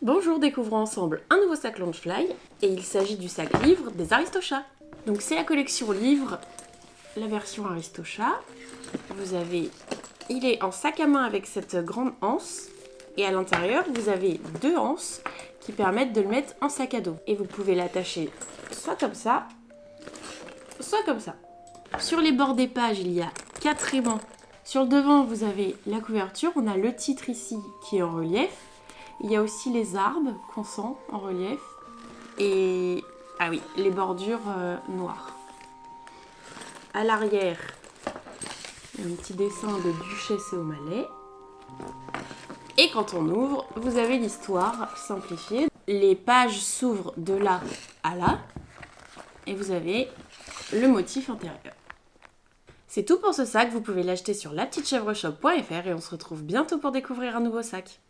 Bonjour, découvrons ensemble un nouveau sac Loungefly et il s'agit du sac livre des Aristochats. Donc c'est la collection livre, la version Aristochats. Il est en sac à main avec cette grande anse et à l'intérieur vous avez deux anses qui permettent de le mettre en sac à dos. Et vous pouvez l'attacher soit comme ça, soit comme ça. Sur les bords des pages il y a 4 aimants. Sur le devant vous avez la couverture, on a le titre ici qui est en relief. Il y a aussi les arbres qu'on sent en relief et les bordures noires. À l'arrière, il y a un petit dessin de Duchesse et O'Malley. Et quand on ouvre, vous avez l'histoire simplifiée. Les pages s'ouvrent de là à là et vous avez le motif intérieur. C'est tout pour ce sac, vous pouvez l'acheter sur lapetitechèvreshop.fr et on se retrouve bientôt pour découvrir un nouveau sac.